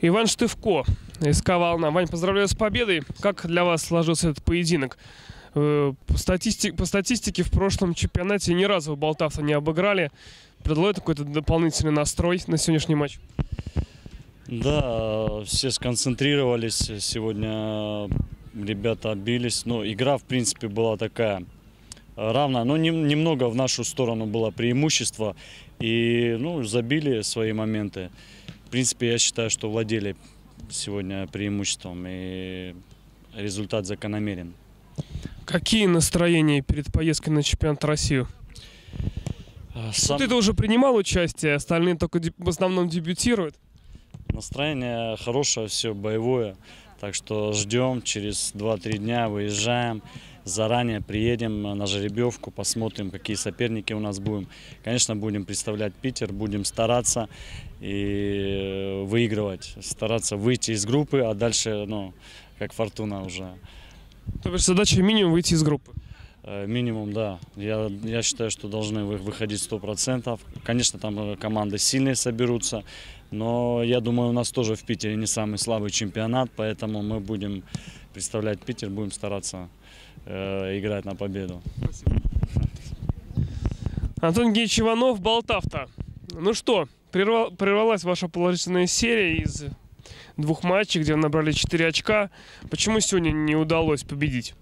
Иван Штывко, СК «Волна». Вань, поздравляю с победой. Как для вас сложился этот поединок? По статистике в прошлом чемпионате ни разу Болтавца не обыграли. Предлагает какой-то дополнительный настрой на сегодняшний матч? Да, все сконцентрировались. Сегодня ребята отбились. Но игра, в принципе, была такая равная. Но немного в нашу сторону было преимущество. И забили свои моменты. В принципе, я считаю, что владели сегодня преимуществом. И результат закономерен. Какие настроения перед поездкой на чемпионат России? Ты уже принимал участие, остальные только в основном дебютируют. Настроение хорошее, все боевое. Так что ждем, через 2-3 дня выезжаем. Заранее приедем на жеребьевку, посмотрим, какие соперники у нас будем. Конечно, будем представлять Питер, будем стараться и выигрывать. Стараться выйти из группы, а дальше, как фортуна уже. То есть задача минимум выйти из группы? Минимум, да. Я считаю, что должны выходить 100%. Конечно, там команды сильные соберутся, но я думаю, у нас тоже в Питере не самый слабый чемпионат, поэтому мы будем представлять Питер, будем стараться играть на победу. Спасибо. Антон Геевич Иванов, Болтавта. Ну что, прервалась ваша положительная серия из 2 матчей, где вы набрали 4 очка. Почему сегодня не удалось победить?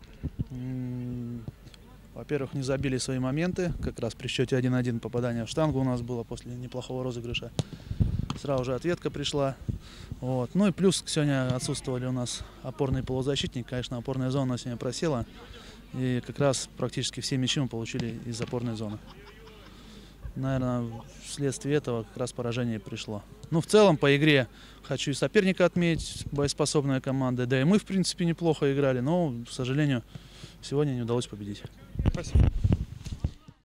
Во-первых, не забили свои моменты. Как раз при счете 1-1 попадание в штангу у нас было после неплохого розыгрыша. Сразу же ответка пришла. Вот. Ну и плюс сегодня отсутствовали у нас опорный полузащитник. Конечно, опорная зона сегодня просела. И как раз практически все мячи мы получили из опорной зоны. Наверное, вследствие этого как раз поражение пришло. Ну, в целом, по игре хочу и соперника отметить, боеспособная команда. Да и мы, в принципе, неплохо играли, но, к сожалению, сегодня не удалось победить. Спасибо.